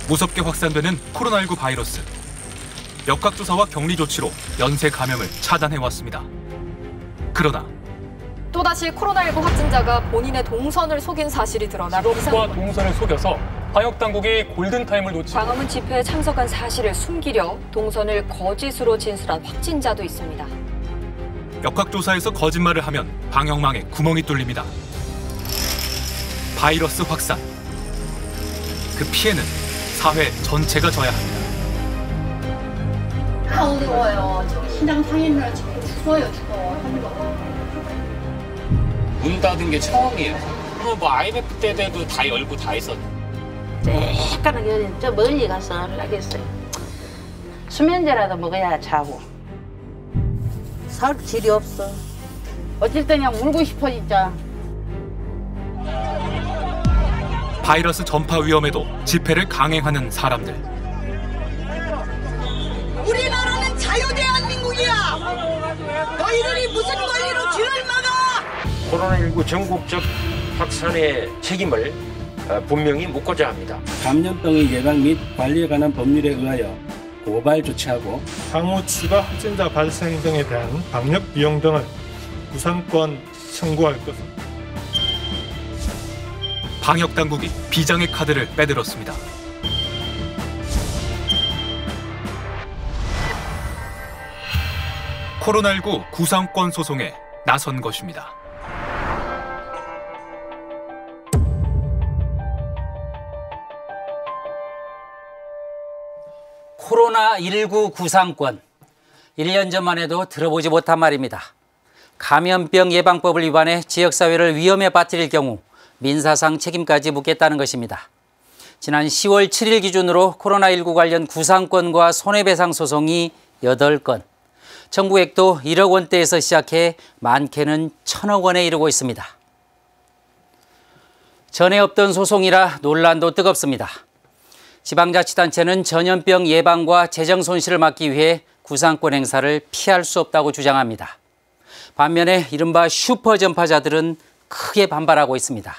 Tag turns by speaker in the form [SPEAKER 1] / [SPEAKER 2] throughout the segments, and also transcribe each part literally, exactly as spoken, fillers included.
[SPEAKER 1] 무섭게 확산되는 코로나십구 바이러스. 역학조사와 격리 조치로 연쇄 감염을 차단해왔습니다. 그러나
[SPEAKER 2] 또다시 코로나십구 확진자가 본인의 동선을 속인 사실이 드러나
[SPEAKER 3] 직업과 동선을 속여서 방역당국이 골든타임을 놓치고
[SPEAKER 2] 광화문 집회에 참석한 사실을 숨기려 동선을 거짓으로 진술한 확진자도 있습니다.
[SPEAKER 1] 역학조사에서 거짓말을 하면 방역망에 구멍이 뚫립니다. 바이러스 확산. 그 피해는 사회 전체가 져야 합니다.
[SPEAKER 4] 아 어려워요. 저기 신장 상인을 지금 죽어요 죽어.
[SPEAKER 5] 문 닫은 게 처음이에요. 뭐 아이엠에프 때도 다 열고 다 했었는데.
[SPEAKER 6] 쬐까맣게 저 멀리 가서 하려겠어요. 수면제라도 먹어야 자고. 살 질이 없어. 어쩔 때 그냥 울고 싶어 진짜.
[SPEAKER 1] 바이러스 전파 위험에도 집회를 강행하는 사람들.
[SPEAKER 7] 우리나라는 자유대한민국이야. 너희들이 무슨 권리로 길을 막아?
[SPEAKER 8] 코로나십구 전국적 확산의 책임을 분명히 묻고자 합니다.
[SPEAKER 9] 감염병의 예방 및 관리에 관한 법률에 의하여 고발 조치하고
[SPEAKER 10] 향후 추가 확진자 발생 등에 대한 방역 비용 등을 구상권 청구할 것입니다.
[SPEAKER 1] 방역당국이 비장의 카드를 빼들었습니다. 코로나십구 구상권 소송에 나선 것입니다.
[SPEAKER 11] 코로나십구 구상권. 일 년 전만 해도 들어보지 못한 말입니다. 감염병 예방법을 위반해 지역사회를 위험에 빠뜨릴 경우 민사상 책임까지 묻겠다는 것입니다. 지난 시월 칠일 기준으로 코로나십구 관련 구상권과 손해배상 소송이 여덟 건, 청구액도 일억 원대에서 시작해 많게는 천억 원에 이르고 있습니다. 전에 없던 소송이라 논란도 뜨겁습니다. 지방자치단체는 전염병 예방과 재정 손실을 막기 위해 구상권 행사를 피할 수 없다고 주장합니다. 반면에 이른바 슈퍼 전파자들은 크게 반발하고 있습니다.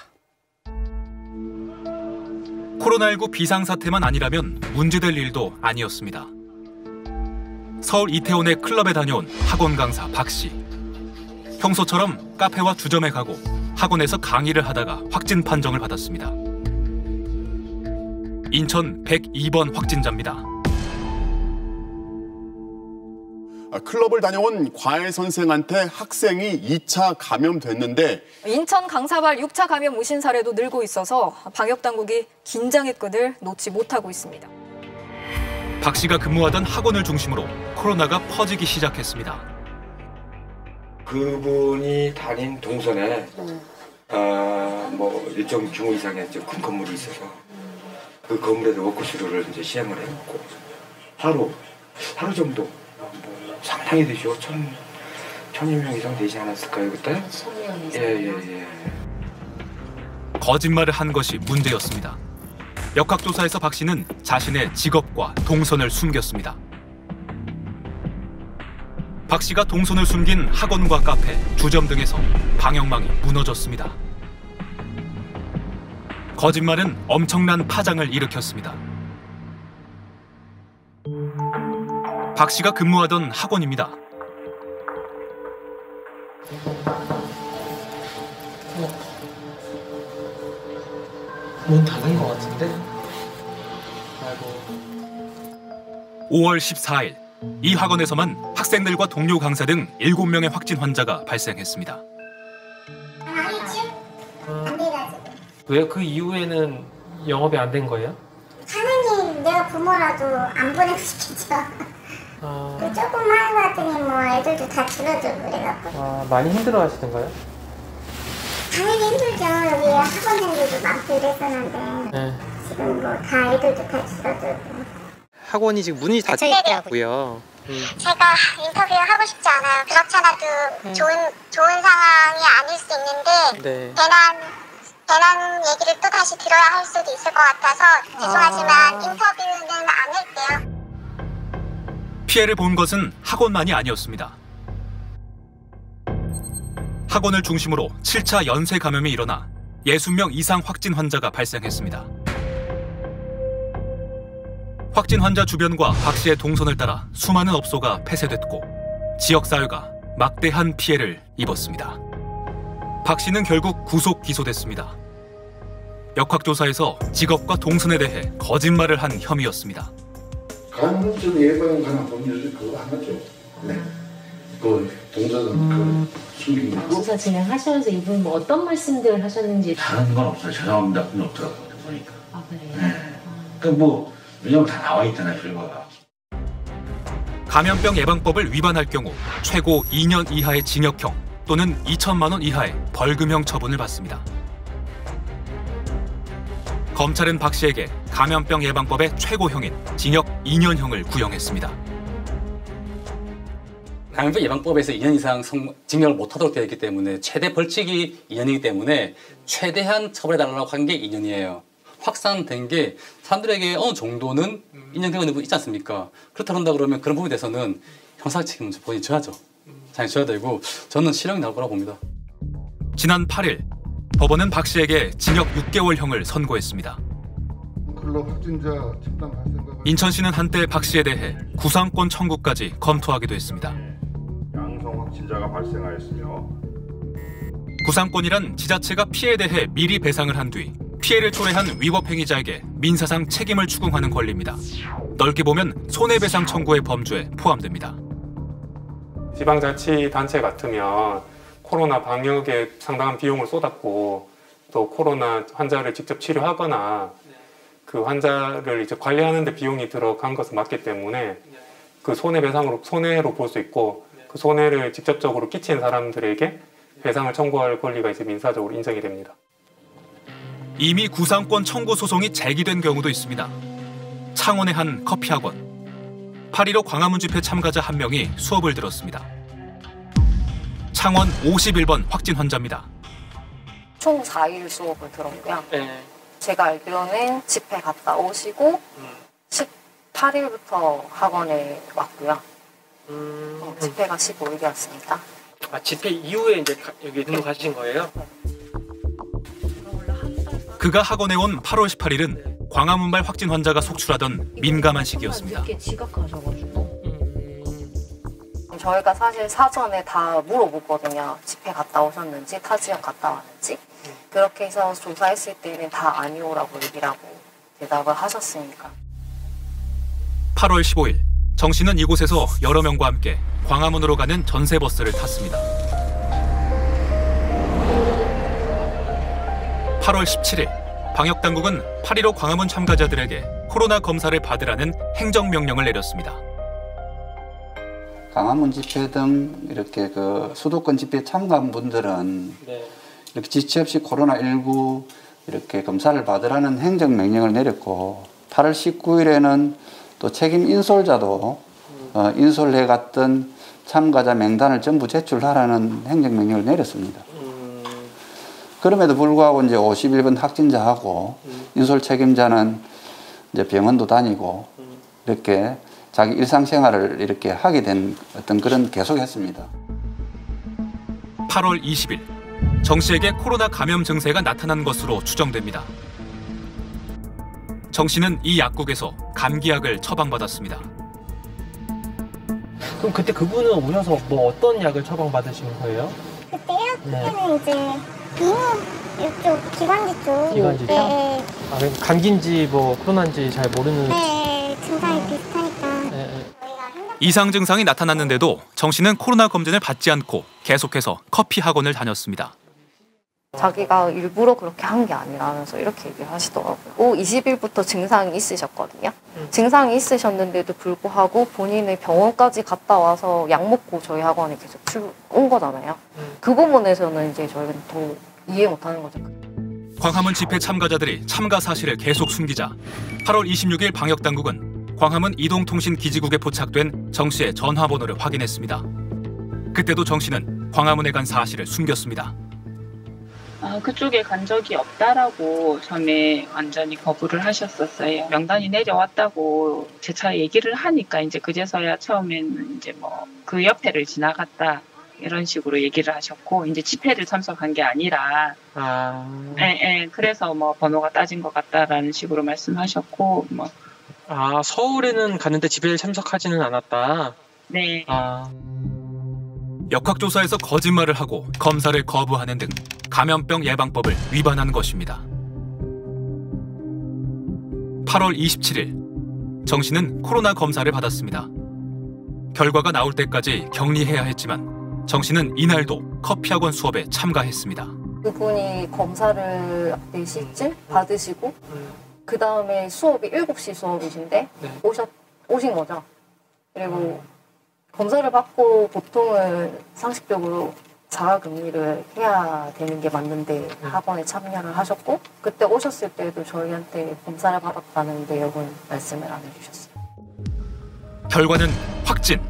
[SPEAKER 1] 코로나십구 비상사태만 아니라면 문제될 일도 아니었습니다. 서울 이태원의 클럽에 다녀온 학원 강사 박 씨. 평소처럼 카페와 주점에 가고 학원에서 강의를 하다가 확진 판정을 받았습니다. 인천 백이 번 확진자입니다.
[SPEAKER 12] 클럽을 다녀온 과외 선생한테 학생이 이 차 감염됐는데
[SPEAKER 2] 인천 강사발 육 차 감염 의심 사례도 늘고 있어서 방역당국이 긴장의 끈을 놓지 못하고 있습니다.
[SPEAKER 1] 박 씨가 근무하던 학원을 중심으로 코로나가 퍼지기 시작했습니다.
[SPEAKER 8] 그분이 다닌 동선에 아, 뭐 일정 규모 이상의 큰 건물이 있어서 그 건물에서 워크스루를 이제 시행을 해놓고 하루 하루 정도 뭐 상당히 되죠. 천 천여 명 이상 되지 않았을까요 그때? 예예예. 예, 예.
[SPEAKER 1] 거짓말을 한 것이 문제였습니다. 역학조사에서 박 씨는 자신의 직업과 동선을 숨겼습니다. 박 씨가 동선을 숨긴 학원과 카페, 주점 등에서 방역망이 무너졌습니다. 거짓말은 엄청난 파장을 일으켰습니다. 박 씨가 근무하던 학원입니다.
[SPEAKER 13] 문 닫은 것 같은데? 아이고.
[SPEAKER 1] 오월 십사일, 이 학원에서만 학생들과 동료 강사 등 일곱 명의 확진 환자가 발생했습니다.
[SPEAKER 13] 왜 그 이후에는 영업이 안 된 거예요?
[SPEAKER 14] 당연히 내가 부모라도 안 보내고 싶겠죠.
[SPEAKER 13] 아...
[SPEAKER 14] 조금 하는 거 같더니 뭐 애들도 다 줄어들고 그래갖고.
[SPEAKER 13] 아, 많이 힘들어 하시던가요?
[SPEAKER 14] 당연히 힘들죠. 여기 학원생들도 많고 이랬었는데
[SPEAKER 13] 네.
[SPEAKER 14] 지금 뭐 다 애들도 다 줄어들고.
[SPEAKER 13] 학원이 지금 문이 닫혀 있더라고요. 음.
[SPEAKER 14] 제가 인터뷰하고 싶지 않아요. 그렇잖아도 음. 좋은 좋은 상황이 아닐 수 있는데
[SPEAKER 13] 네.
[SPEAKER 14] 대난 대난 얘기를 또 다시 들어야 할 수도 있을 것 같아서 죄송하지만 아... 인터뷰는 안 할게요.
[SPEAKER 1] 피해를 본 것은 학원만이 아니었습니다. 학원을 중심으로 칠 차 연쇄 감염이 일어나 육십 명 이상 확진 환자가 발생했습니다. 확진 환자 주변과 박 씨의 동선을 따라 수많은 업소가 폐쇄됐고 지역사회가 막대한 피해를 입었습니다. 박 씨는 결국 구속 기소됐습니다. 역학조사에서 직업과 동선에 대해 거짓말을 한 혐의였습니다.
[SPEAKER 15] 감염증 예방에 관한 법률이 그거 하나죠. 네. 그 동선은 음. 그 숨긴 거.
[SPEAKER 16] 수사 진행하시면서 이분 뭐 어떤 말씀들을 하셨는지.
[SPEAKER 15] 다른 건 없어요. 죄송합니다. 그건 없더라고요. 보니까.
[SPEAKER 16] 아 그래요?
[SPEAKER 15] 네. 그러니까 뭐 왜냐면 다 나와 있잖아요. 결과가.
[SPEAKER 1] 감염병 예방법을 위반할 경우 최고 이 년 이하의 징역형 또는 이천만 원 이하의 벌금형 처분을 받습니다. 검찰은 박 씨에게 감염병 예방법의 최고형인 징역 이 년형을 구형했습니다.
[SPEAKER 11] 감염병 예방법에서 이 년 이상 성, 징역을 못하도록 되어 있기 때문에 최대 벌칙이 이 년이기 때문에 최대한 처벌해달라고 한 게 이 년이에요. 확산된 게 사람들에게 어느 정도는 이 년 되고 있는 부분 있지 않습니까? 그렇다 그런다 그러면 그런 부분에 대해서는 형사 책임을 본인이 져야죠. 당연히 져야 되고 저는 실형이 나올 거라고 봅니다.
[SPEAKER 1] 지난 팔 일 법원은 박 씨에게 징역 육 개월형을 선고했습니다.
[SPEAKER 15] 클럽 확진자 집단 발생과
[SPEAKER 1] 인천시는 한때 박 씨에 대해 구상권 청구까지 검토하기도 했습니다.
[SPEAKER 17] 양성 확진자가 발생하였으며
[SPEAKER 1] 구상권이란 지자체가 피해에 대해 미리 배상을 한 뒤 피해를 초래한 위법 행위자에게 민사상 책임을 추궁하는 권리입니다. 넓게 보면 손해배상 청구의 범주에 포함됩니다.
[SPEAKER 3] 지방자치단체 같으면 코로나 방역에 상당한 비용을 쏟았고 또 코로나 환자를 직접 치료하거나 그 환자를 이제 관리하는 데 비용이 들어간 것은 맞기 때문에 그 손해배상으로 손해로 볼 수 있고 그 손해를 직접적으로 끼친 사람들에게 배상을 청구할 권리가 이제 민사적으로 인정이 됩니다.
[SPEAKER 1] 이미 구상권 청구 소송이 제기된 경우도 있습니다. 창원의 한 커피학원. 팔 일오 광화문 집회 참가자 한 명이 수업을 들었습니다. 창원 오십일 번 확진 환자입니다.
[SPEAKER 18] 총 사 일 수업을 들었고요.
[SPEAKER 13] 네.
[SPEAKER 18] 제가 알기로는 집회 갔다 오시고 음. 십팔 일부터 학원에 왔고요.
[SPEAKER 13] 음.
[SPEAKER 18] 어, 집회가 십오 일이었습니다.
[SPEAKER 13] 아, 집회 이후에 이제 가, 여기 등록하신 거예요?
[SPEAKER 1] 그가 학원에 온 팔월 십팔 일은 광화문발 확진 환자가 속출하던 민감한 시기였습니다.
[SPEAKER 18] 지각하셔가지고. 저희가 사실 사전에 다 물어보거든요. 집회 갔다 오셨는지, 타 지역 갔다 왔는지. 그렇게 해서 조사했을 때는 다 아니오라고 얘기를 하고 대답을 하셨으니까.
[SPEAKER 1] 팔월 십오 일, 정 씨는 이곳에서 여러 명과 함께 광화문으로 가는 전세버스를 탔습니다. 팔월 십칠 일, 방역당국은 팔 일오 광화문 참가자들에게 코로나 검사를 받으라는 행정명령을 내렸습니다.
[SPEAKER 19] 광화문 집회 등 이렇게 그 수도권 집회 참가한 분들은 네. 이렇게 지체 없이 코로나 일구 이렇게 검사를 받으라는 행정명령을 내렸고 팔월 십구 일에는 또 책임 인솔자도 음. 어, 인솔해 갔던 참가자 명단을 전부 제출하라는 행정명령을 내렸습니다. 음. 그럼에도 불구하고 이제 오십일 번 확진자하고 음. 인솔 책임자는 이제 병원도 다니고 음. 이렇게 자기 일상생활을 이렇게 하게 된 어떤 그런 계속했습니다.
[SPEAKER 1] 팔월 이십 일, 정 씨에게 코로나 감염 증세가 나타난 것으로 추정됩니다. 정 씨는 이 약국에서 감기약을 처방받았습니다.
[SPEAKER 13] 그럼 그때 그분은 오셔서 뭐 어떤 약을 처방받으신 거예요?
[SPEAKER 14] 그때요?
[SPEAKER 13] 네.
[SPEAKER 14] 그때는 이제 비뇨 이쪽 기관지 쪽.
[SPEAKER 13] 기관지 쪽?
[SPEAKER 14] 네.
[SPEAKER 13] 아, 그럼 감기인지 뭐 코로나인지 잘 모르는.
[SPEAKER 14] 네, 증상이 비슷하니까.
[SPEAKER 13] 네.
[SPEAKER 1] 이상 증상이 나타났는데도 정 씨는 코로나 검진을 받지 않고 계속해서 커피 학원을 다녔습니다.
[SPEAKER 18] 자기가 일부러 그렇게 한 게 아니라면서 이렇게 얘기를 하시더라고요. 이십 일부터 증상이 있으셨거든요. 음. 증상이 있으셨는데도 불구하고 본인의 병원까지 갔다 와서 약 먹고 저희 학원에 계속 출, 온 거잖아요. 음. 그 부분에서는 이제 저희는 더 이해 못하는 거죠.
[SPEAKER 1] 광화문 집회 참가자들이 참가 사실을 계속 숨기자 팔월 이십육 일 방역당국은 광화문 이동통신기지국에 포착된 정 씨의 전화번호를 확인했습니다. 그때도 정 씨는 광화문에 간 사실을 숨겼습니다.
[SPEAKER 20] 아, 그쪽에 간 적이 없다라고 처음에 완전히 거부를 하셨었어요. 명단이 내려왔다고 제 차에 얘기를 하니까 이제 그제서야 처음에는 이제 뭐 그 옆에를 지나갔다 이런 식으로 얘기를 하셨고 이제 집회를 참석한 게 아니라
[SPEAKER 13] 아,
[SPEAKER 20] 예, 예, 그래서 뭐 번호가 따진 것 같다라는 식으로 말씀하셨고 뭐
[SPEAKER 13] 아, 서울에는 갔는데 집회에 참석하지는 않았다.
[SPEAKER 20] 네.
[SPEAKER 13] 아.
[SPEAKER 1] 역학조사에서 거짓말을 하고 검사를 거부하는 등 감염병 예방법을 위반한 것입니다. 팔월 이십칠일 정 씨는 코로나 검사를 받았습니다. 결과가 나올 때까지 격리해야 했지만 정 씨는 이날도 커피학원 수업에 참가했습니다.
[SPEAKER 18] 그분이 검사를 네 시쯤 받으시고 그 다음에 수업이 일곱 시 수업이신데
[SPEAKER 13] 네.
[SPEAKER 18] 오셨, 오신 거죠. 그리고 검사를 받고 보통은 상식적으로 자가격리를 해야 되는 게 맞는데 학원에 참여를 하셨고 그때 오셨을 때도 저희한테 검사를 받았다는 내용은 말씀을 안 해주셨어요.
[SPEAKER 1] 결과는 확진.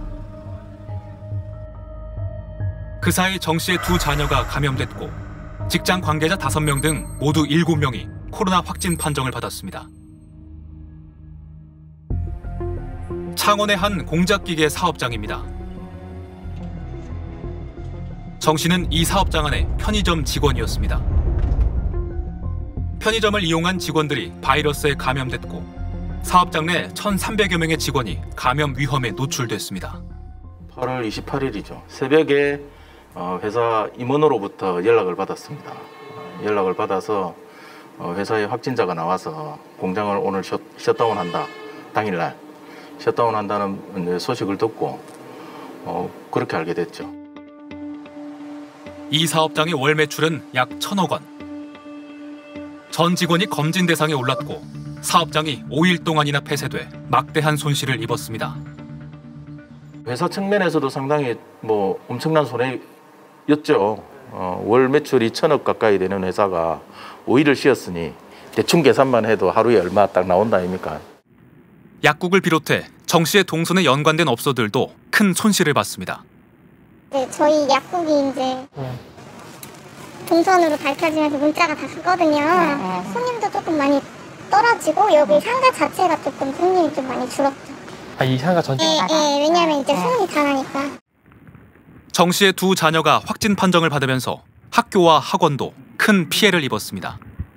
[SPEAKER 1] 그 사이 정 씨의 두 자녀가 감염됐고 직장 관계자 다섯 명 등 모두 일곱 명이 코로나 확진 판정을 받았습니다. 창원의 한 공작기계 사업장입니다. 정 씨는 이 사업장 안에 편의점 직원이었습니다. 편의점을 이용한 직원들이 바이러스에 감염됐고 사업장 내 천삼백여 명의 직원이 감염 위험에 노출됐습니다.
[SPEAKER 21] 팔월 이십팔일이죠. 새벽에 회사 임원으로부터 연락을 받았습니다. 연락을 받아서 회사에 확진자가 나와서 공장을 오늘 셧다운한다. 당일날 셧다운한다는 소식을 듣고 그렇게 알게 됐죠.
[SPEAKER 1] 이 사업장의 월 매출은 약 천억 원. 전 직원이 검진 대상에 올랐고 사업장이 오 일 동안이나 폐쇄돼 막대한 손실을 입었습니다.
[SPEAKER 21] 회사 측면에서도 상당히 뭐 엄청난 손해였죠. 어, 월 매출 이천억 가까이 되는 회사가 오 일을 쉬었으니 대충 계산만 해도 하루에 얼마 딱 나온다 아닙니까?
[SPEAKER 1] 약국을 비롯해 정 씨의 동선에 연관된 업소들도 큰 손실을 봤습니다.
[SPEAKER 14] 네, 저희 약국이 이제 동선으로 밝혀지면서 문자가 다 가거든요. 손님도 조금 많이 떨어지고 여기 상가 자체가 조금 손님이 좀 많이 줄었죠.
[SPEAKER 13] 아, 이 상가 전체?
[SPEAKER 14] 네, 네, 왜냐하면 이제 소문이 다 나니까.
[SPEAKER 1] 정 씨의 두 자녀가 확진 판정을 받으면서 학교와 학원도 큰 피해를 입었습니다.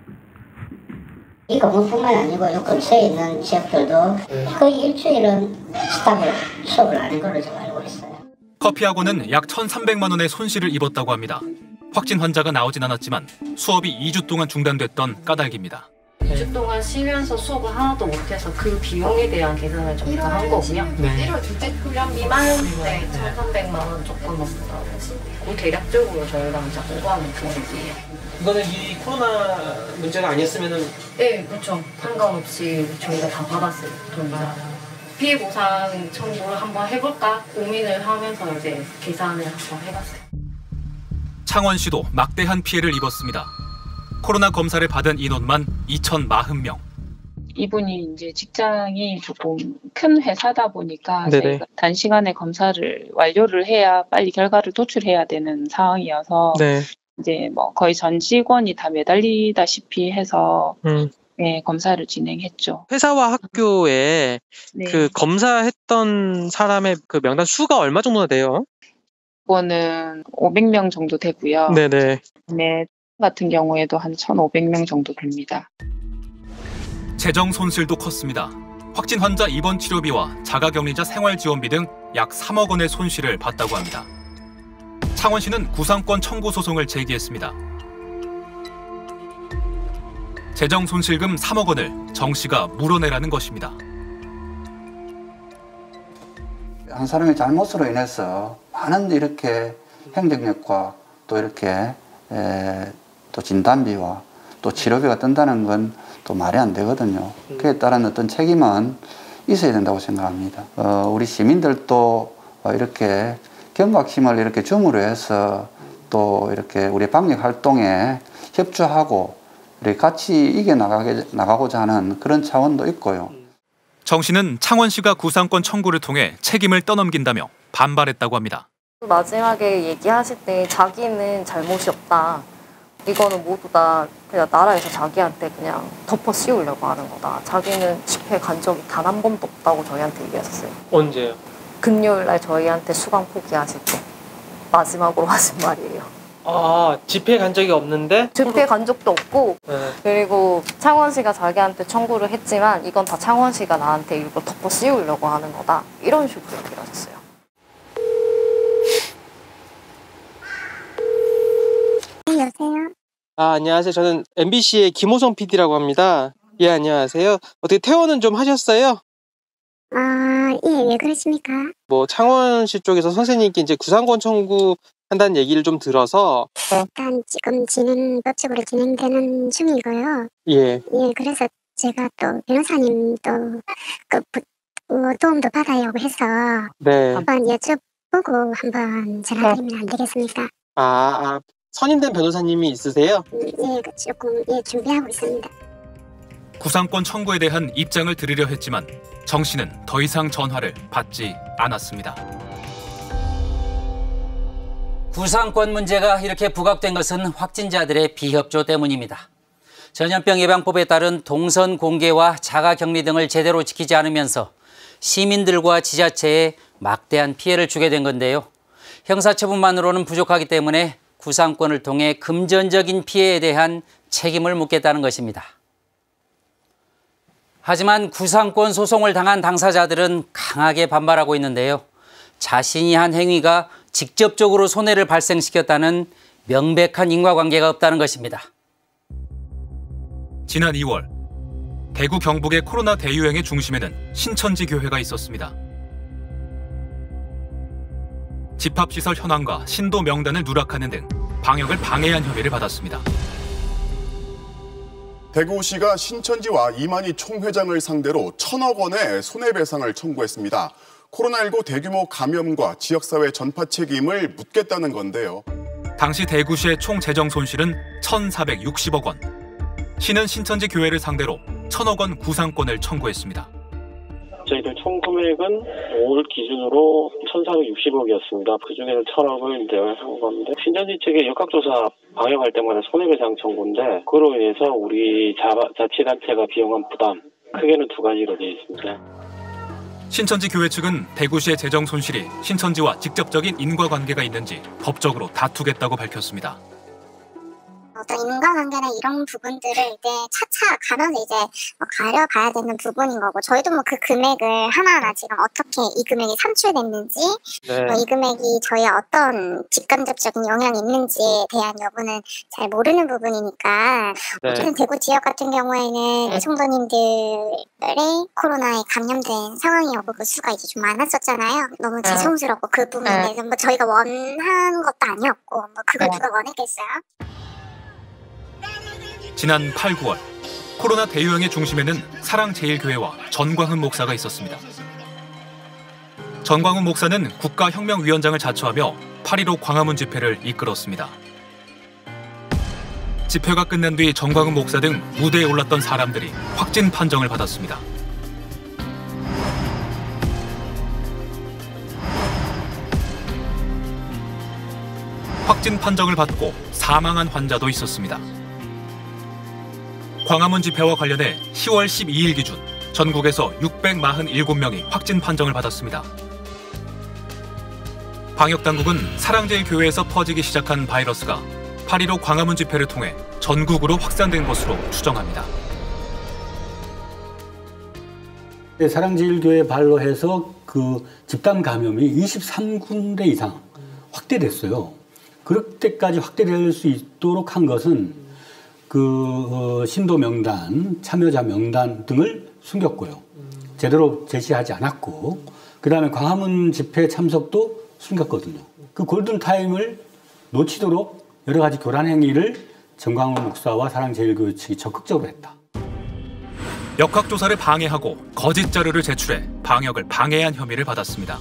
[SPEAKER 22] 이 건물뿐만 아니고 이 근처에 있는 지역들도 거의 일주일은 스탑을 수업을 안 한 걸로 제가 알고 있어요.
[SPEAKER 1] 커피학원은 약 천삼백만 원의 손실을 입었다고 합니다. 확진 환자가 나오진 않았지만 수업이 이 주 동안 중단됐던 까닭입니다.
[SPEAKER 18] 이 주 동안 쉬면서 수업을 하나도 못해서 그 비용에 대한 계산을 좀 더 한 거고요.
[SPEAKER 1] 네.
[SPEAKER 18] 일월 둘째 훈련 미만 네, 천삼백만 원 조금 넘다. 그 대략적으로 저희가 이제 공부하는 금액이에요.
[SPEAKER 13] 이거는 이 코로나 문제가 아니었으면은
[SPEAKER 18] 네, 그렇죠. 상관없이 저희가 다 받았어요. 돈이다. 피해 보상 청구를 한번 해볼까 고민을 하면서 이제 계산을 한번 해봤어요.
[SPEAKER 1] 창원시도 막대한 피해를 입었습니다. 코로나 검사를 받은 인원만 이천사십 명.
[SPEAKER 20] 이분이 이제 직장이 조금 큰 회사다 보니까
[SPEAKER 13] 네네.
[SPEAKER 20] 저희가 단시간에 검사를 완료를 해야 빨리 결과를 도출해야 되는 상황이어서
[SPEAKER 13] 네.
[SPEAKER 20] 이제 뭐 거의 전 직원이 다 매달리다시피 해서
[SPEAKER 13] 음.
[SPEAKER 20] 네, 검사를 진행했죠.
[SPEAKER 13] 회사와 학교에
[SPEAKER 20] 네.
[SPEAKER 13] 그 검사했던 사람의 그 명단 수가 얼마 정도나 돼요?
[SPEAKER 20] 그거는 오백 명 정도 되고요.
[SPEAKER 13] 네네.
[SPEAKER 20] 네, 같은 경우에도 한 천오백 명 정도 됩니다.
[SPEAKER 1] 재정 손실도 컸습니다. 확진 환자 입원 치료비와 자가격리자 생활지원비 등 약 삼억 원의 손실을 봤다고 합니다. 창원시는 구상권 청구 소송을 제기했습니다. 재정 손실금 삼억 원을 정 씨가 물어내라는 것입니다.
[SPEAKER 19] 한 사람의 잘못으로 인해서 많은 이렇게 행정력과 또 이렇게 에, 또 진단비와 또 치료비가 뜬다는 건 또 말이 안 되거든요. 그에 따른 어떤 책임은 있어야 된다고 생각합니다. 어, 우리 시민들도 어, 이렇게 경각심을 이렇게 줌으로 해서 또 이렇게 우리 방역 활동에 협조하고 이렇게 같이 이겨나가게, 나가고자 하는 그런 차원도 있고요.
[SPEAKER 1] 정 씨는 창원시가 구상권 청구를 통해 책임을 떠넘긴다며 반발했다고 합니다.
[SPEAKER 18] 마지막에 얘기하실 때 자기는 잘못이 없다. 이거는 모두 다 그냥 나라에서 자기한테 그냥 덮어 씌우려고 하는 거다. 자기는 집회 간 적이 단 한 번도 없다고 저희한테 얘기했어요.
[SPEAKER 13] 언제요?
[SPEAKER 18] 금요일 날 저희한테 수강 포기하실 때 마지막으로 하신 말이에요.
[SPEAKER 13] 아, 집회 간 적이 없는데?
[SPEAKER 18] 집회 간 적도 없고
[SPEAKER 13] 네.
[SPEAKER 18] 그리고 창원시가 자기한테 청구를 했지만 이건 다 창원시가 나한테 일부러 덮어 씌우려고 하는 거다. 이런 식으로 얘기를 하셨어요.
[SPEAKER 4] 여보세요?
[SPEAKER 5] 아, 안녕하세요. 저는 엠비씨의 김호성 피디라고 합니다. 예, 안녕하세요. 어떻게 퇴원은 좀 하셨어요?
[SPEAKER 4] 아, 예, 왜 그러십니까?
[SPEAKER 5] 뭐 창원시 쪽에서 선생님께 이제 구상권 청구한다는 얘기를 좀 들어서
[SPEAKER 4] 일단 지금 진행, 법적으로 진행되는 중이고요.
[SPEAKER 5] 예.
[SPEAKER 4] 예, 그래서 제가 또 변호사님도 그 부, 어, 도움도 받아야고 해서
[SPEAKER 5] 네.
[SPEAKER 4] 한번 여쭤보고 한번 전화드리면 안 되겠습니까?
[SPEAKER 5] 아, 아 선임된 변호사님이 있으세요?
[SPEAKER 4] 예, 그 조금 예, 준비하고 있습니다.
[SPEAKER 1] 구상권 청구에 대한 입장을 들으려 했지만 정 씨는 더 이상 전화를 받지 않았습니다.
[SPEAKER 11] 구상권 문제가 이렇게 부각된 것은 확진자들의 비협조 때문입니다. 전염병 예방법에 따른 동선 공개와 자가격리 등을 제대로 지키지 않으면서 시민들과 지자체에 막대한 피해를 주게 된 건데요. 형사처분만으로는 부족하기 때문에 구상권을 통해 금전적인 피해에 대한 책임을 묻겠다는 것입니다. 하지만 구상권 소송을 당한 당사자들은 강하게 반발하고 있는데요. 자신이 한 행위가 직접적으로 손해를 발생시켰다는 명백한 인과관계가 없다는 것입니다.
[SPEAKER 1] 지난 이월 대구 경북의 코로나 대유행의 중심에는 신천지 교회가 있었습니다. 집합시설 현황과 신도 명단을 누락하는 등 방역을 방해한 혐의를 받았습니다.
[SPEAKER 12] 대구시가 신천지와 이만희 총회장을 상대로 천억 원의 손해배상을 청구했습니다. 코로나십구 대규모 감염과 지역사회 전파 책임을 묻겠다는 건데요.
[SPEAKER 1] 당시 대구시의 총 재정 손실은 천사백육십억 원. 시는 신천지 교회를 상대로 천억 원 구상권을 청구했습니다.
[SPEAKER 23] 저희들 총 금액은 오월 기준으로 천사백육십억이었습니다. 그중에서 천억을 이제 한 건데 신천지 측의 역학조사 방역할 때마다 손해배상 청구인데 그로 인해서 우리 자, 자치단체가 비용한 부담 크게는 두 가지로 되어 있습니다.
[SPEAKER 1] 신천지 교회 측은 대구시의 재정 손실이 신천지와 직접적인 인과관계가 있는지 법적으로 다투겠다고 밝혔습니다.
[SPEAKER 14] 어떤 인과관계나 이런 부분들을 이제 차차 가면서 이제 뭐 가려봐야 되는 부분인 거고 저희도 뭐 그 금액을 하나하나 지금 어떻게 이 금액이 산출됐는지
[SPEAKER 23] 네.
[SPEAKER 14] 뭐 이 금액이 저희의 어떤 직간접적인 영향이 있는지에 대한 여부는 잘 모르는 부분이니까
[SPEAKER 23] 네.
[SPEAKER 14] 어쨌든 대구 지역 같은 경우에는 성도님들의 코로나에 감염된 상황이 오고 그 수가 이제 좀 많았었잖아요. 너무 죄송스럽고 그 부분에 대해서 뭐 저희가 원한 것도 아니었고 뭐 그걸 누가 원했겠어요?
[SPEAKER 1] 지난 팔, 구월 코로나 대유행의 중심에는 사랑제일교회와 전광훈 목사가 있었습니다. 전광훈 목사는 국가혁명위원장을 자처하며 팔일오 광화문 집회를 이끌었습니다. 집회가 끝난 뒤 전광훈 목사 등 무대에 올랐던 사람들이 확진 판정을 받았습니다. 확진 판정을 받고 사망한 환자도 있었습니다. 광화문 집회와 관련해 시월 십이일 기준 전국에서 육백사십칠 명이 확진 판정을 받았습니다. 방역당국은 사랑제일교회에서 퍼지기 시작한 바이러스가 팔일오 광화문 집회를 통해 전국으로 확산된 것으로 추정합니다.
[SPEAKER 24] 사랑제일교회 발로 해서 그 집단 감염이 이십삼 군데 이상 확대됐어요. 그럴 때까지 확대될 수 있도록 한 것은 그 어, 신도 명단, 참여자 명단 등을 숨겼고요. 제대로 제시하지 않았고 그 다음에 광화문 집회 참석도 숨겼거든요. 그 골든타임을 놓치도록 여러 가지 교란 행위를 전광훈 목사와 사랑제일교회 측이 적극적으로 했다.
[SPEAKER 1] 역학조사를 방해하고 거짓 자료를 제출해 방역을 방해한 혐의를 받았습니다.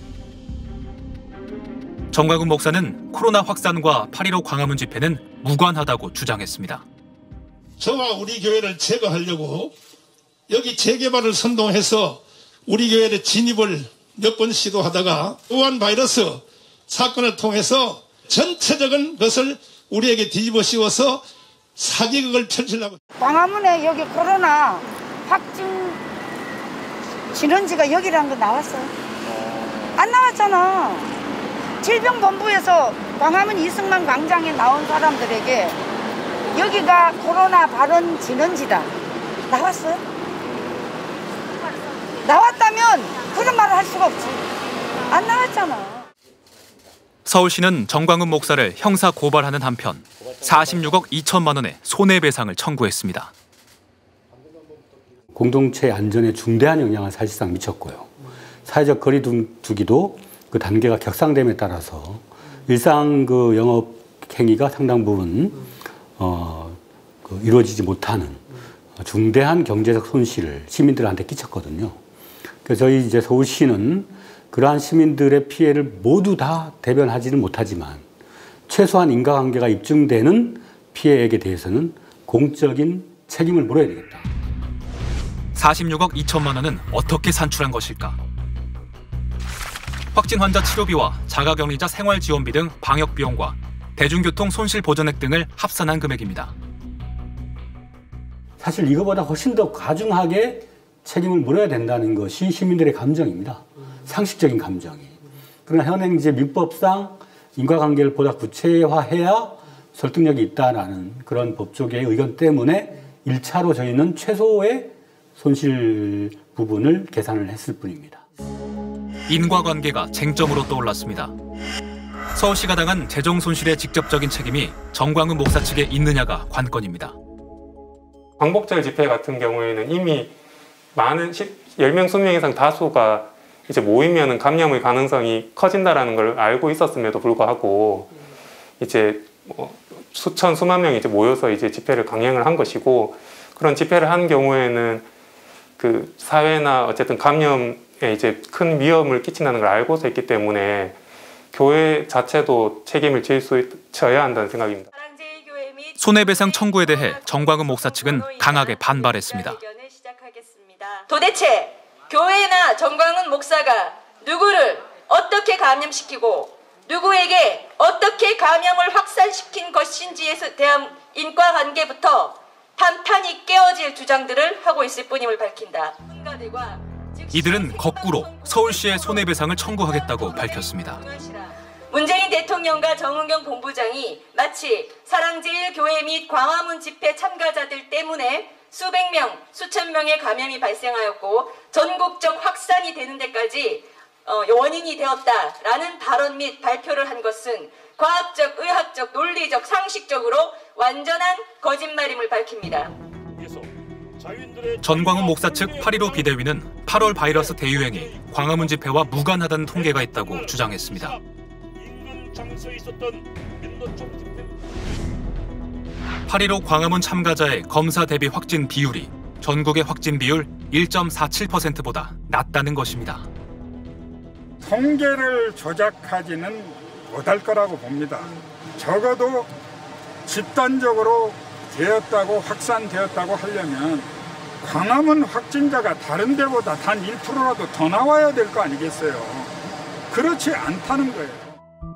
[SPEAKER 1] 전광훈 목사는 코로나 확산과 팔일오 광화문 집회는 무관하다고 주장했습니다.
[SPEAKER 25] 저가 우리 교회를 제거하려고 여기 재개발을 선동해서 우리 교회의 진입을 몇 번 시도하다가 우한 바이러스 사건을 통해서 전체적인 것을 우리에게 뒤집어 씌워서 사기극을 펼치려고.
[SPEAKER 26] 광화문에 여기 코로나 확진 진원지가 여기라는 거 나왔어. 안 나왔잖아. 질병본부에서 광화문 이승만 광장에 나온 사람들에게 여기가 코로나 발원 진원지다 나왔어요? 나왔다면 그런 말을 할 수가 없지. 안 나왔잖아.
[SPEAKER 1] 서울시는 정광훈 목사를 형사 고발하는 한편 사십육억 이천만 원의 손해배상을 청구했습니다.
[SPEAKER 24] 공동체 안전에 중대한 영향을 사실상 미쳤고요. 사회적 거리 두기도 그 단계가 격상됨에 따라서 일상 그 영업 행위가 상당 부분 어, 그 이루어지지 못하는 중대한 경제적 손실을 시민들한테 끼쳤거든요. 그래서 저희 이제 서울시는 그러한 시민들의 피해를 모두 다 대변하지는 못하지만 최소한 인과관계가 입증되는 피해액에 대해서는 공적인 책임을 물어야 되겠다.
[SPEAKER 1] 사십육억 이천만 원은 어떻게 산출한 것일까? 확진 환자 치료비와 자가격리자 생활지원비 등 방역비용과 대중교통 손실보전액 등을 합산한 금액입니다.
[SPEAKER 24] 사실 이거보다 훨씬 더 과중하게 책임을 물어야 된다는 것이 시민들의 감정입니다. 상식적인 감정이. 그러나 현행 이제 민법상 인과관계를 보다 구체화해야 설득력이 있다라는 그런 법조계의 의견 때문에 일 차로 저희는 최소의 손실 부분을 계산을 했을 뿐입니다.
[SPEAKER 1] 인과관계가 쟁점으로 떠올랐습니다. 서울시가 당한 재정 손실의 직접적인 책임이 정광훈 목사 측에 있느냐가 관건입니다.
[SPEAKER 3] 광복절 집회 같은 경우에는 이미 많은 열 명, 이십 명 이상 다수가 이제 모이면은 감염의 가능성이 커진다라는 걸 알고 있었음에도 불구하고 이제 뭐 수천 수만 명이 이제 모여서 이제 집회를 강행을 한 것이고, 그런 집회를 한 경우에는 그 사회나 어쨌든 감염에 이제 큰 위험을 끼친다는 걸 알고서 했기 때문에 교회 자체도 책임을 질 수 져야 한다는 생각입니다.
[SPEAKER 1] 손해배상 청구에 대해 정광훈 목사 측은 강하게 반발했습니다.
[SPEAKER 2] 도대체 교회나 정광훈 목사가 누구를 어떻게 감염시키고 누구에게 어떻게 감염을 확산시킨 것인지에 대한 인과관계부터 탄탄히 깨어질 주장들을 하고 있을 뿐임을 밝힌다.
[SPEAKER 1] 이들은 거꾸로 서울시에 손해배상을 청구하겠다고 밝혔습니다.
[SPEAKER 2] 문재인 대통령과 정은경 본부장이 마치 사랑제일교회 및 광화문 집회 참가자들 때문에 수백 명, 수천 명의 감염이 발생하였고 전국적 확산이 되는 데까지 어, 원인이 되었다라는 발언 및 발표를 한 것은 과학적, 의학적, 논리적, 상식적으로 완전한 거짓말임을 밝힙니다.
[SPEAKER 1] 전광훈 목사 측 팔일오 비대위는 팔월 바이러스 대유행이 광화문 집회와 무관하다는 통계가 있다고 주장했습니다. 팔일오 광화문 참가자의 검사 대비 확진 비율이 전국의 확진 비율 일 점 사칠 퍼센트보다 낮다는 것입니다.
[SPEAKER 6] 통계를 조작하지는 못할 거라고 봅니다. 적어도 집단적으로 되었다고 확산되었다고 하려면 광화문 확진자가 다른 데보다 단 일 퍼센트라도 더 나와야 될 거 아니겠어요. 그렇지 않다는 거예요.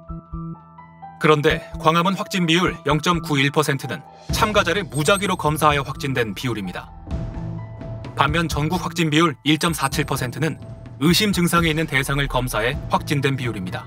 [SPEAKER 1] 그런데 광화문 확진 비율 영 점 구일 퍼센트는 참가자를 무작위로 검사하여 확진된 비율입니다. 반면 전국 확진 비율 일 점 사칠 퍼센트는 의심 증상이 있는 대상을 검사해 확진된 비율입니다.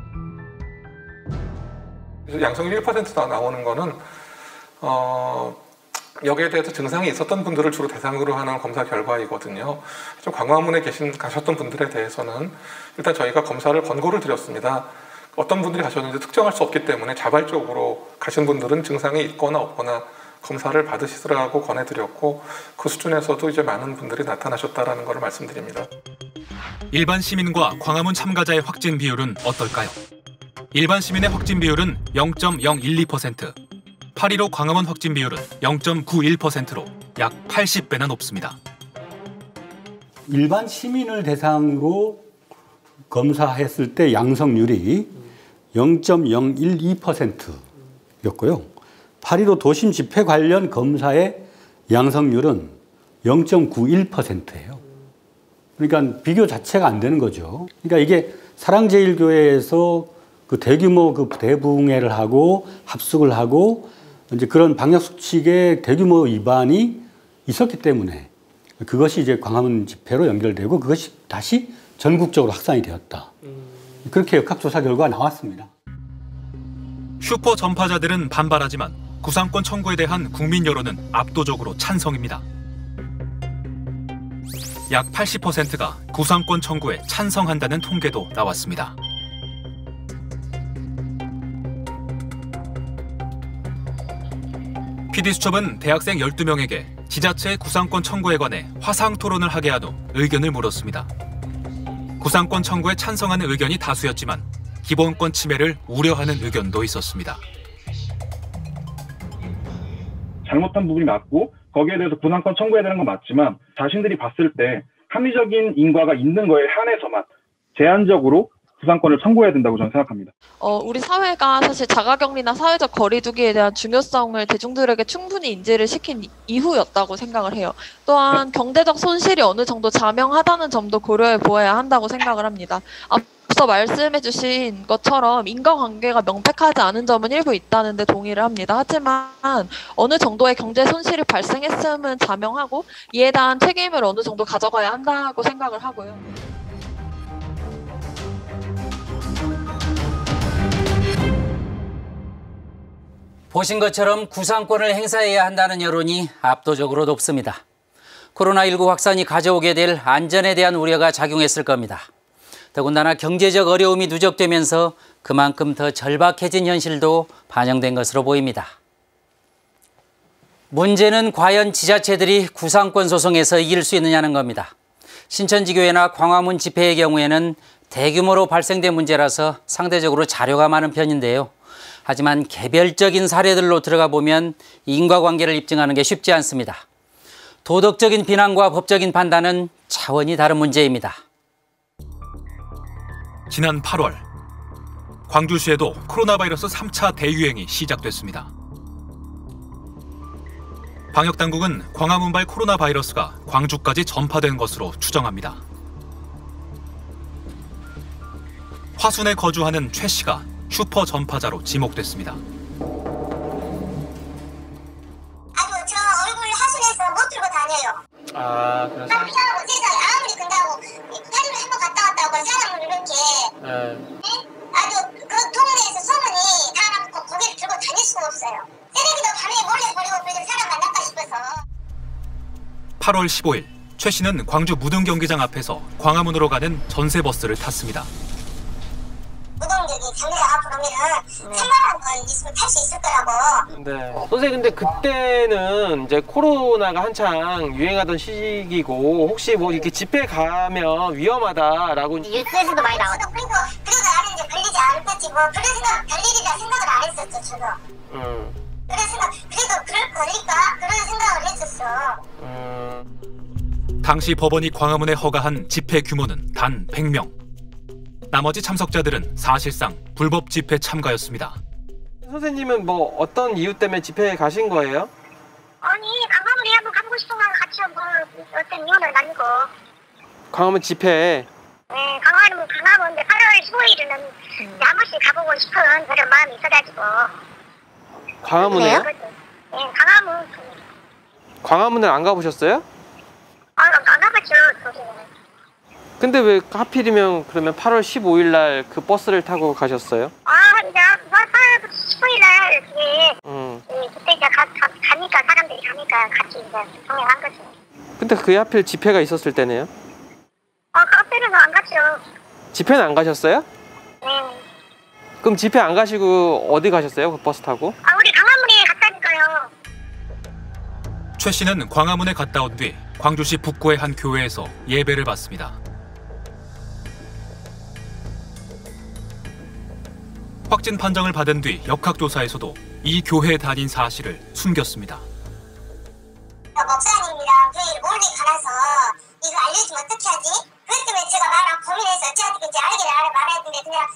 [SPEAKER 7] 양성률 일 퍼센트가 나오는 거는 어, 여기에 대해서 증상이 있었던 분들을 주로 대상으로 하는 검사 결과이거든요. 좀 광화문에 계신 가셨던 분들에 대해서는 일단 저희가 검사를 권고를 드렸습니다. 어떤 분들이 가셨는지 특정할 수 없기 때문에 자발적으로 가신 분들은 증상이 있거나 없거나 검사를 받으시라고 권해드렸고, 그 수준에서도 이제 많은 분들이 나타나셨다라는 것을 말씀드립니다.
[SPEAKER 1] 일반 시민과 광화문 참가자의 확진 비율은 어떨까요? 일반 시민의 확진 비율은 영 점 영일이 퍼센트, 팔일오 광화문 확진 비율은 영 점 구일 퍼센트로 약 팔십 배나 높습니다.
[SPEAKER 24] 일반 시민을 대상으로 검사했을 때 양성률이 영 점 영일이 퍼센트였고요. 팔일오 도심 집회 관련 검사의 양성률은 영 점 구일 퍼센트예요. 그러니까 비교 자체가 안 되는 거죠. 그러니까 이게 사랑제일교회에서 그 대규모 그 대붕해를 하고 합숙을 하고 이제 그런 방역 수칙의 대규모 위반이 있었기 때문에 그것이 이제 광화문 집회로 연결되고 그것이 다시 전국적으로 확산이 되었다. 그렇게 역학조사 결과가 나왔습니다.
[SPEAKER 1] 슈퍼 전파자들은 반발하지만 구상권 청구에 대한 국민 여론은 압도적으로 찬성입니다. 약 팔십 퍼센트가 구상권 청구에 찬성한다는 통계도 나왔습니다. 피디수첩은 대학생 열두 명에게 지자체의 구상권 청구에 관해 화상 토론을 하게 한 후 의견을 물었습니다. 구상권 청구에 찬성하는 의견이 다수였지만 기본권 침해를 우려하는 의견도 있었습니다.
[SPEAKER 8] 잘못한 부분이 맞고 거기에 대해서 구상권 청구해야 되는 건 맞지만 자신들이 봤을 때 합리적인 인과가 있는 거에 한해서만 제한적으로 구상권을 청구해야 된다고 저는 생각합니다.
[SPEAKER 9] 어, 우리 사회가 사실 자가격리나 사회적 거리두기에 대한 중요성을 대중들에게 충분히 인지를 시킨 이후였다고 생각을 해요. 또한 경제적 손실이 어느 정도 자명하다는 점도 고려해 보아야 한다고 생각을 합니다. 앞서 말씀해 주신 것처럼 인과관계가 명백하지 않은 점은 일부 있다는 데 동의를 합니다. 하지만 어느 정도의 경제 손실이 발생했음은 자명하고 이에 대한 책임을 어느 정도 가져가야 한다고 생각을 하고요.
[SPEAKER 11] 보신 것처럼 구상권을 행사해야 한다는 여론이 압도적으로 높습니다. 코로나십구 확산이 가져오게 될 안전에 대한 우려가 작용했을 겁니다. 더군다나 경제적 어려움이 누적되면서 그만큼 더 절박해진 현실도 반영된 것으로 보입니다. 문제는 과연 지자체들이 구상권 소송에서 이길 수 있느냐는 겁니다. 신천지교회나 광화문 집회의 경우에는 대규모로 발생된 문제라서 상대적으로 자료가 많은 편인데요. 하지만 개별적인 사례들로 들어가 보면 인과관계를 입증하는 게 쉽지 않습니다. 도덕적인 비난과 법적인 판단은 차원이 다른 문제입니다.
[SPEAKER 1] 지난 팔월, 광주시에도 코로나 바이러스 삼 차 대유행이 시작됐습니다. 방역당국은 광화문발 코로나 바이러스가 광주까지 전파된 것으로 추정합니다. 화순에 거주하는 최 씨가 슈퍼 전파자로 지목됐습니다.
[SPEAKER 10] 아이고, 저 얼굴 하순에서 못 들고 다녀요.
[SPEAKER 5] 아, 그래서?
[SPEAKER 10] 나 피하고 세상에 아무리 근다고 하루에 한 번 갔다 왔다고 사람을 이렇게
[SPEAKER 5] 네.
[SPEAKER 10] 네? 아주 그 동네에서 소문이 다 나고 고개를 들고 다닐 수가 없어요. 쓰레기도 밤에 몰래 버리고 그래도 사람 만날까 싶어서.
[SPEAKER 1] 팔월 십오일, 최 씨는 광주 무등 경기장 앞에서 광화문으로 가는 전세버스를 탔습니다.
[SPEAKER 10] 무동력이 경기장 앞으로 오면은 삼만 원 있으면 탈 수 있을 거라고.
[SPEAKER 5] 네. 선생님, 근데 그때는 이제 코로나가 한창 유행하던 시기고 혹시 뭐 이렇게 집회 가면 위험하다라고
[SPEAKER 10] 뉴스에서도 많이 나오죠. 그래도 그래도 나는 이제 걸리지 않겠지 뭐 그런 생각 별일이라 생각을 안 했었죠 저도.
[SPEAKER 5] 음.
[SPEAKER 10] 그런 생각 그래도 그럴 걸릴까 그런 생각을 했었어.
[SPEAKER 5] 음.
[SPEAKER 1] 당시 법원이 광화문에 허가한 집회 규모는 단 백 명. 나머지 참석자들은 사실상 불법 집회 참가였습니다.
[SPEAKER 5] 선생님은 뭐 어떤 이유 때문에 집회에 가신 거예요?
[SPEAKER 10] 아니 광화문에 한번 가보고 싶은 거 같이 뭐 어떤 이유는 아니고.
[SPEAKER 5] 광화문 집회에?
[SPEAKER 10] 네, 광화문 광화문인데 팔월 십오일에는 음. 한 번씩 가보고 싶은 그런 마음이 있어가지고.
[SPEAKER 5] 광화문에요?
[SPEAKER 10] 네, 광화문.
[SPEAKER 5] 광화문을 안 가보셨어요?
[SPEAKER 10] 아, 안 가봤죠. 거기는.
[SPEAKER 5] 근데 왜 하필이면 그러면 팔월 십오일 날 그 버스를 타고 가셨어요?
[SPEAKER 10] 아, 이제 팔월 십오일 날 그게
[SPEAKER 5] 음.
[SPEAKER 10] 예, 그때 이제 가, 가, 가니까 사람들이 가니까 같이 이제 동행한 거지.
[SPEAKER 5] 근데 그게 하필 집회가 있었을 때네요?
[SPEAKER 10] 아, 카페는 안 갔죠.
[SPEAKER 5] 집회는 안 가셨어요?
[SPEAKER 10] 네.
[SPEAKER 5] 그럼 집회 안 가시고 어디 가셨어요? 그 버스 타고?
[SPEAKER 10] 아, 우리 광화문에 갔다니까요.
[SPEAKER 1] 최 씨는 광화문에 갔다 온 뒤 광주시 북구의 한 교회에서 예배를 받습니다. 확진 판정을 받은 뒤 역학조사에서도 이 교회에 다닌 사실을 숨겼습니다.
[SPEAKER 10] 목사님이랑 교회를 몰래 가라서 이거 알려주면 어떻게 하지? 그것 때문에 제가 말하고 고민해서 어찌하든지 알기를 알아 말아야 되는데 그냥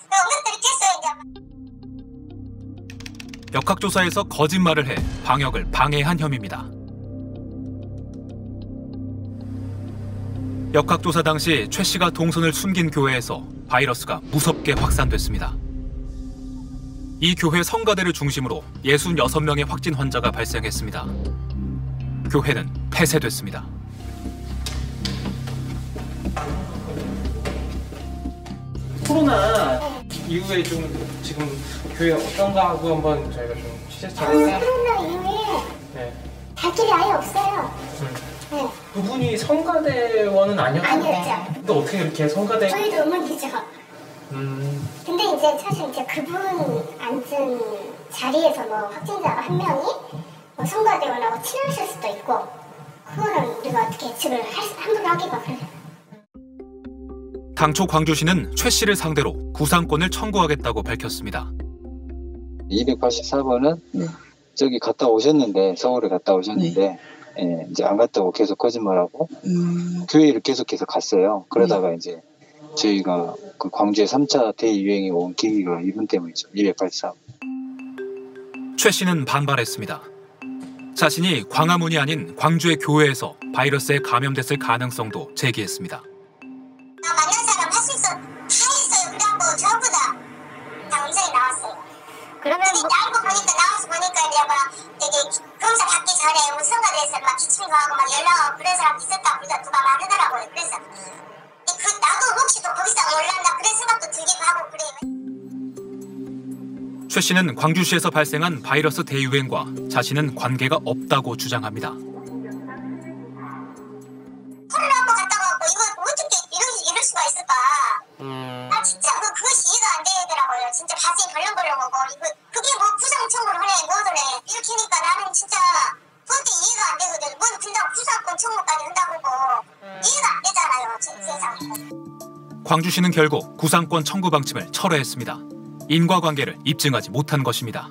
[SPEAKER 10] 엉뚱들이 됐어요. 이제.
[SPEAKER 1] 역학조사에서 거짓말을 해 방역을 방해한 혐의입니다. 역학조사 당시 최 씨가 동선을 숨긴 교회에서 바이러스가 무섭게 확산됐습니다. 이 교회 성가대를 중심으로 육십육 명의 확진 환자가 발생했습니다. 교회는 폐쇄됐습니다.
[SPEAKER 13] 코로나 이후에 좀 지금 교회 어떤가 하고 한번 저희가 좀 취재 차원에서
[SPEAKER 10] 코로나 이후에
[SPEAKER 13] 네.
[SPEAKER 10] 갈 길이 아예 없어요.
[SPEAKER 13] 음.
[SPEAKER 10] 네.
[SPEAKER 13] 그분이 성가대원은 아니었나요?
[SPEAKER 10] 아니었죠.
[SPEAKER 13] 근데 어떻게 이렇게 성가대?
[SPEAKER 10] 저희도 어머니죠.
[SPEAKER 13] 음.
[SPEAKER 10] 근데 이제 사실 이제 그분 앉은 자리에서 뭐 확진자가 한 명이 뭐 성가대원하고 친하실 수도 있고 그거는 우리가 어떻게 예측을 할 수, 함부로 하기가 그래요.
[SPEAKER 1] 당초 광주시는 최 씨를 상대로 구상권을 청구하겠다고 밝혔습니다.
[SPEAKER 15] 이백팔십사 번은 네. 저기 갔다 오셨는데 서울에 갔다 오셨는데 네. 예, 이제 안 갔다고 계속 거짓말하고 음. 교회를 계속해서 갔어요. 그러다가 네. 이제 저희가 그 광주에 삼 차 대유행이 온 계기가 이분 때문이죠. 이백팔십사 번.
[SPEAKER 1] 최 씨는 반발했습니다. 자신이 광화문이 아닌 광주의 교회에서 바이러스에 감염됐을 가능성도 제기했습니다.
[SPEAKER 10] 나 만난 사람 할 수 있어 다 했어요. 그래갖고 전부 다, 다 음성이 나왔어요. 그러면 뭐... 알고 보니까 나와서 보니까 이제 막 되게 검사 받기 전에 뭐 성가대에서 막 기침도 하고 막 연락하고 그런 사람 있었다 그래서 누가 말하더라고요. 그래서 그 나도 혹시 또 거기서 몰랐나 그런 생각도 들기도 하고 그래요.
[SPEAKER 1] 최 씨는 광주시에서 발생한 바이러스 대유행과 자신은 관계가 없다고 주장합니다.
[SPEAKER 10] 코로나 한번 갔다 왔고 이거 어떻게 이럴, 이럴 수가 있을까? 음. 아 진짜 그, 그것이 이해가 안 되더라고요. 진짜 가슴이 벌렁벌렁하고 이거 그게 뭐 부상 청구를 하네 뭐든 해 이렇게 하니까 나는 진짜 그것도 이해가 안 되거든. 뭔 근다고 부상권 청구까지 한다고 하고 음. 이해가 안 되잖아요. 세상에.
[SPEAKER 1] 광주시는 결국 구상권 청구 방침을 철회했습니다. 인과관계를 입증하지 못한 것입니다.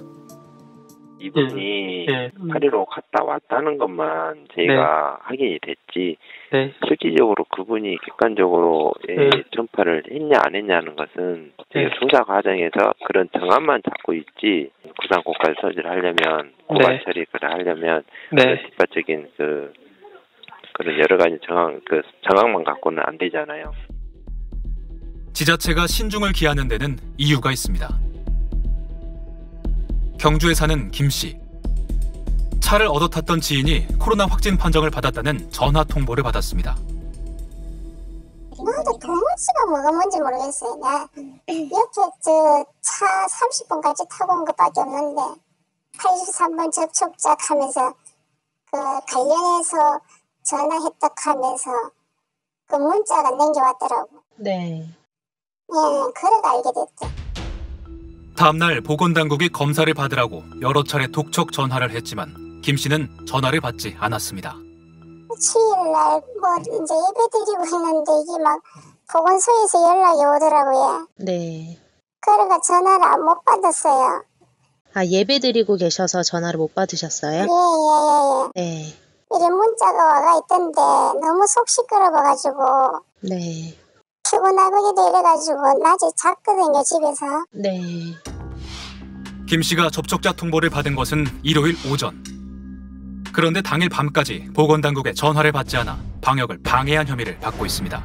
[SPEAKER 16] 이분이 네. 파리로 갔다 왔다는 것만 저희가 네. 확인이 됐지 네. 실질적으로 그분이 객관적으로 네. 전파를 했냐 안 했냐는 것은 저희가 네. 조사 과정에서 그런 정황만 잡고 있지 구상권까지 소지를 하려면 고발 네. 처리를 하려면 네. 그런 뒷받적인 그 그런 여러 가지 정황 그 정황만 갖고는 안 되잖아요.
[SPEAKER 1] 지자체가 신중을 기하는 데는 이유가 있습니다. 경주에 사는 김 씨. 차를 얻어 탔던 지인이 코로나 확진 판정을 받았다는 전화 통보를 받았습니다.
[SPEAKER 10] 나도 도무지가 뭐가 뭔지 모르겠어요. 나 옆에 저 차 삼십 분까지 타고 온 것밖에 없는데 팔십삼 번 접촉자 하면서 그 관련해서 전화했다 하면서 그 문자가 남겨왔더라고. 네. 예, 그래가 알게 됐죠.
[SPEAKER 1] 다음날 보건당국이 검사를 받으라고 여러 차례 독촉 전화를 했지만 김 씨는 전화를 받지 않았습니다.
[SPEAKER 10] 칠일날 뭐 이제 예배 드리고 있는데 이게 막 보건소에서 연락이 오더라고요. 네. 그래가 전화를 못 받았어요.
[SPEAKER 17] 아, 예배 드리고 계셔서 전화를 못 받으셨어요?
[SPEAKER 10] 예예예. 예, 예. 네. 이래 문자가 와가 있던데 너무 속 시끄러워가지고. 네. 피곤하기도 이래가지고 낮에 잤거든요, 집에서. 네.
[SPEAKER 1] 김 씨가 접촉자 통보를 받은 것은 일요일 오전. 그런데 당일 밤까지 보건당국의 전화를 받지 않아 방역을 방해한 혐의를 받고 있습니다.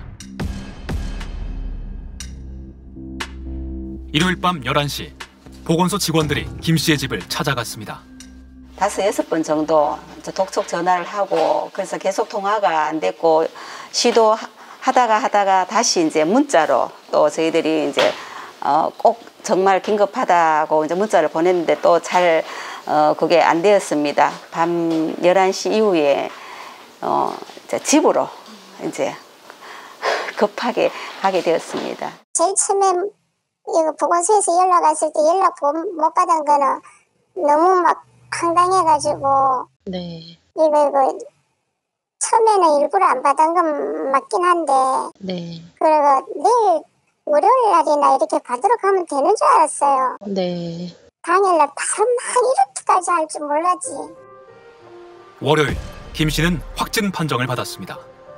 [SPEAKER 1] 일요일 밤 열한 시 보건소 직원들이 김 씨의 집을 찾아갔습니다.
[SPEAKER 20] 다섯, 여섯 번 정도 독촉 전화를 하고 그래서 계속 통화가 안 됐고 시도 하다가 하다가 다시 이제 문자로 또 저희들이 이제 어 꼭 정말 긴급하다고 이제 문자를 보냈는데 또 잘 어 그게 안 되었습니다. 밤 열한 시 이후에 어 이제 집으로 이제 급하게 가게 되었습니다.
[SPEAKER 10] 제일 처음에 이거 보건소에서 연락 왔을 때 연락 못 받은 거는 너무 막 황당해가지고 네. 이거 이거 처음에는 일부러 안 받은 건 맞긴 한데 네. 그래가 내일 월요일 날이나 이렇게 받으러 가면 되는 줄 알았어요. 네. 당일날 바로 막 이렇게까지 할 줄 몰랐지.
[SPEAKER 1] 월요일 김 씨는 확진 판정을 받았습니다.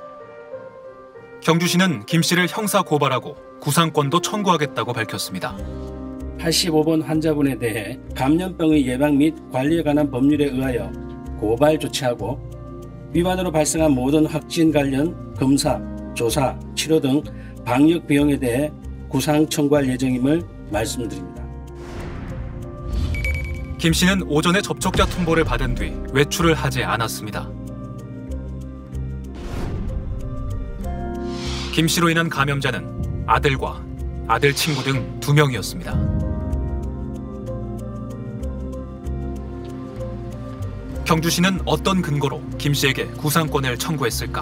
[SPEAKER 1] 경주시는 김 씨를 형사 고발하고 구상권도 청구하겠다고 밝혔습니다.
[SPEAKER 24] 팔십오 번 환자분에 대해 감염병의 예방 및 관리에 관한 법률에 의하여 고발 조치하고 위반으로 발생한 모든 확진 관련 검사, 조사, 치료 등 방역 비용에 대해 구상 청구할 예정임을 말씀드립니다.
[SPEAKER 1] 김 씨는 오전에 접촉자 통보를 받은 뒤 외출을 하지 않았습니다. 김 씨로 인한 감염자는 아들과 아들 친구 등 두 명이었습니다. 경주시는 어떤 근거로 김 씨에게 구상권을 청구했을까?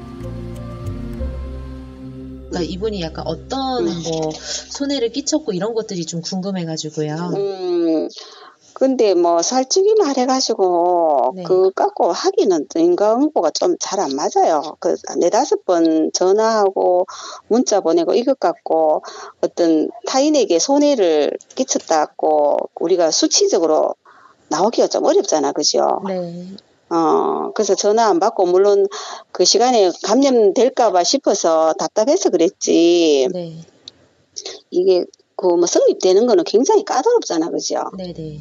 [SPEAKER 17] 그러니까 이분이 약간 어떤 뭐 손해를 끼쳤고 이런 것들이 좀 궁금해가지고요.
[SPEAKER 4] 음, 근데 뭐 솔직히 말해가지고
[SPEAKER 17] 네.
[SPEAKER 4] 그 갖고 하기는 인과응보가 좀 잘 안 맞아요. 그 네다섯 번 전화하고 문자 보내고 이것 갖고 어떤 타인에게 손해를 끼쳤다고 우리가 수치적으로 나오기가 좀 어렵잖아, 그죠?
[SPEAKER 17] 네.
[SPEAKER 4] 어, 그래서 전화 안 받고, 물론 그 시간에 감염될까봐 싶어서 답답해서 그랬지.
[SPEAKER 17] 네.
[SPEAKER 4] 이게 그 뭐 성립되는 거는 굉장히 까다롭잖아, 그죠?
[SPEAKER 17] 네네.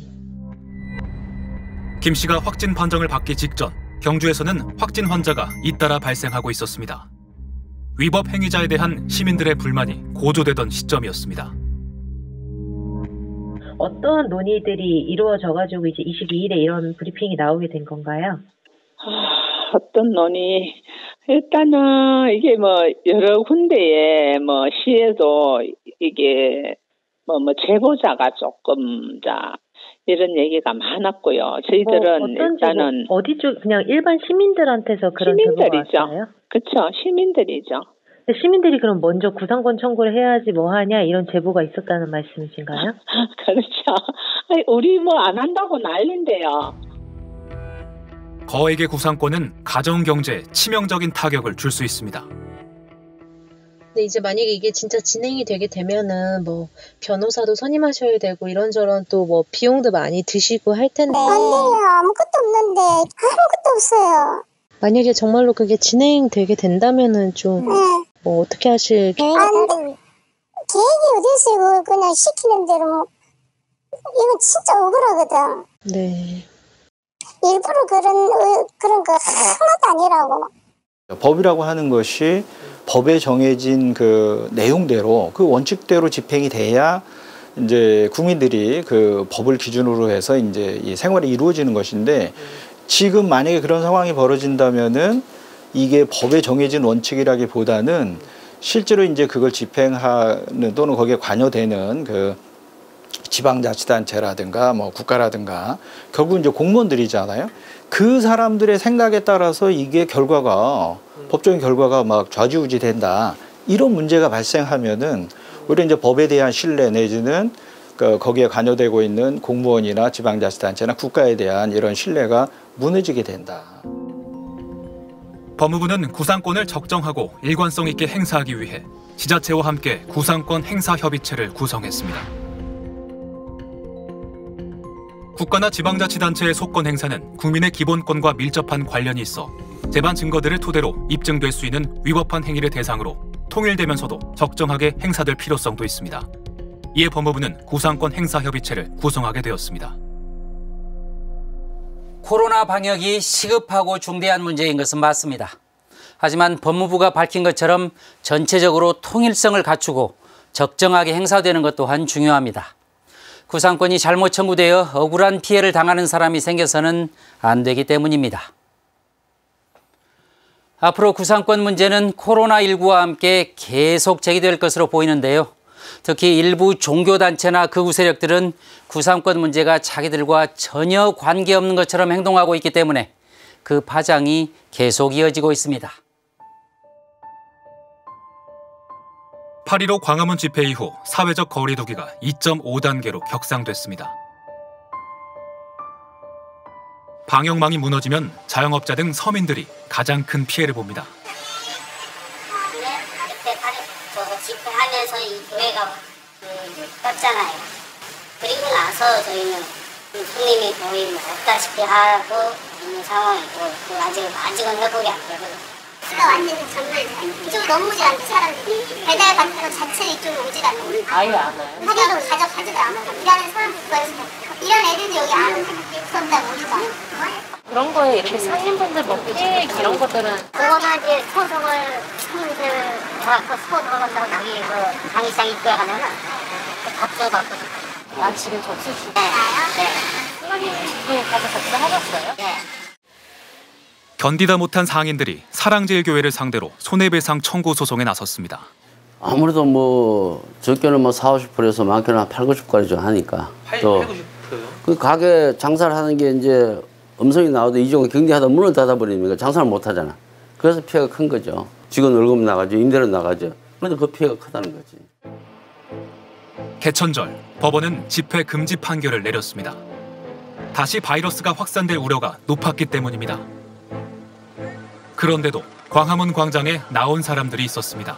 [SPEAKER 1] 김 씨가 확진 판정을 받기 직전 경주에서는 확진 환자가 잇따라 발생하고 있었습니다. 위법 행위자에 대한 시민들의 불만이 고조되던 시점이었습니다.
[SPEAKER 17] 어떤 논의들이 이루어져가지고 이제 이십이 일에 이런 브리핑이 나오게 된 건가요?
[SPEAKER 12] 아, 어떤 논의? 일단은 이게 뭐 여러 군데에 뭐 시에도 이게 뭐, 뭐 제보자가 조금 자 이런 얘기가 많았고요. 저희들은
[SPEAKER 17] 뭐 어떤
[SPEAKER 12] 일단은
[SPEAKER 17] 제보, 어디 쪽 그냥 일반 시민들한테서 그런 제보가
[SPEAKER 12] 시민들이죠.
[SPEAKER 17] 왔어요?
[SPEAKER 12] 그렇죠. 시민들이죠.
[SPEAKER 17] 근데 시민들이 그럼 먼저 구상권 청구를 해야지 뭐 하냐 이런 제보가 있었다는 말씀이신가요?
[SPEAKER 12] 그렇죠. 아니, 우리 뭐 안 한다고 난린데요.
[SPEAKER 1] 거액의 구상권은 가정경제에 치명적인 타격을 줄 수 있습니다.
[SPEAKER 17] 근데 이제 만약에 이게 진짜 진행이 되게 되면은 뭐 변호사도 선임하셔야 되고 이런저런 또 뭐 비용도 많이 드시고 할 텐데.
[SPEAKER 10] 안 돼요. 아무것도 없는데 아무것도 없어요.
[SPEAKER 17] 만약에 정말로 그게 진행되게 된다면은 좀 뭐 어떻게 하실?
[SPEAKER 10] 안 돼. 계획이 어디 있어요? 그냥 시키는 대로 뭐. 이건 진짜 억울하거든.
[SPEAKER 17] 네.
[SPEAKER 10] 일부러 그런 어, 그런 거 하나도 아니라고.
[SPEAKER 18] 법이라고 하는 것이 법에 정해진 그 내용대로 그 원칙대로 집행이 돼야 이제 국민들이 그 법을 기준으로 해서 이제 이 생활이 이루어지는 것인데 지금 만약에 그런 상황이 벌어진다면은 이게 법에 정해진 원칙이라기보다는 실제로 이제 그걸 집행하는 또는 거기에 관여되는 그 지방자치단체라든가 뭐 국가라든가 결국 이제 공무원들이잖아요. 그 사람들의 생각에 따라서 이게 결과가 음. 법적인 결과가 막 좌지우지 된다. 이런 문제가 발생하면은 오히려 이제 법에 대한 신뢰 내지는 그 거기에 관여되고 있는 공무원이나 지방자치단체나 국가에 대한 이런 신뢰가 무너지게 된다.
[SPEAKER 1] 법무부는 구상권을 적정하고 일관성 있게 행사하기 위해 지자체와 함께 구상권 행사 협의체를 구성했습니다. 국가나 지방자치단체의 속권 행사는 국민의 기본권과 밀접한 관련이 있어 재반 증거들을 토대로 입증될 수 있는 위법한 행위를 대상으로 통일되면서도 적정하게 행사될 필요성도 있습니다. 이에 법무부는 구상권 행사 협의체를 구성하게 되었습니다.
[SPEAKER 11] 코로나 방역이 시급하고 중대한 문제인 것은 맞습니다. 하지만 법무부가 밝힌 것처럼 전체적으로 통일성을 갖추고 적정하게 행사되는 것 또한 중요합니다. 구상권이 잘못 청구되어 억울한 피해를 당하는 사람이 생겨서는 안 되기 때문입니다. 앞으로 구상권 문제는 코로나십구와 함께 계속 제기될 것으로 보이는데요. 특히 일부 종교단체나 극우 세력들은 구상권 문제가 자기들과 전혀 관계없는 것처럼 행동하고 있기 때문에 그 파장이 계속 이어지고 있습니다.
[SPEAKER 1] 팔 일오 광화문 집회 이후 사회적 거리 두기가 이 점 오 단계로 격상됐습니다. 방역망이 무너지면 자영업자 등 서민들이 가장 큰 피해를 봅니다.
[SPEAKER 19] 집회하면서 이 교회가 그 떴잖아요. 그리고 나서 저희는 손님이 거의 뭐 없다시피 하고 있는 상황이고 아직, 아직은 회복이 안 되거든요.
[SPEAKER 10] 수가 완전히 장난이 아니에요. 이쪽으로 넘어오지 않는 사람들이 배달 받는 거 자체를 이쪽으로 오지도 않고
[SPEAKER 17] 아예 안 와요?
[SPEAKER 10] 하려고 가져가지도 않아요. 일하는 사람들 구해서 이런 애들도 여기 안 오고 수업다고 오지도 않고
[SPEAKER 17] 그런 거에 이렇게 상인분들 뭐 피해 이런 것들은
[SPEAKER 19] 그거는 이제 소송을 시민들 다 소송 들어간다고 여기 그 장의장 입구에 가면은 접수 받고
[SPEAKER 17] 아 지금 접수 중?
[SPEAKER 19] 네. 네.
[SPEAKER 17] 사장님도 가서 접수하셨어요?
[SPEAKER 19] 네.
[SPEAKER 1] 견디다 못한 상인들이 사랑제일교회를 상대로 손해배상 청구 소송에 나섰습니다.
[SPEAKER 14] 아무래도 뭐 적게는 뭐 사오십 퍼센트에서 많게는 한 팔구십 퍼센트까지 하니까. 또 그 가게 장사를 하는 게 이제 음성이 나와도 이 정도 경제하다 문을 닫아버리니까 장사를 못 하잖아. 그래서 피해가 큰 거죠. 직원 월급 나가죠. 임대료 나가죠. 그런데 그 피해가 크다는 거지.
[SPEAKER 1] 개천절, 법원은 집회 금지 판결을 내렸습니다. 다시 바이러스가 확산될 우려가 높았기 때문입니다. 그런데도 광화문 광장에 나온 사람들이 있었습니다.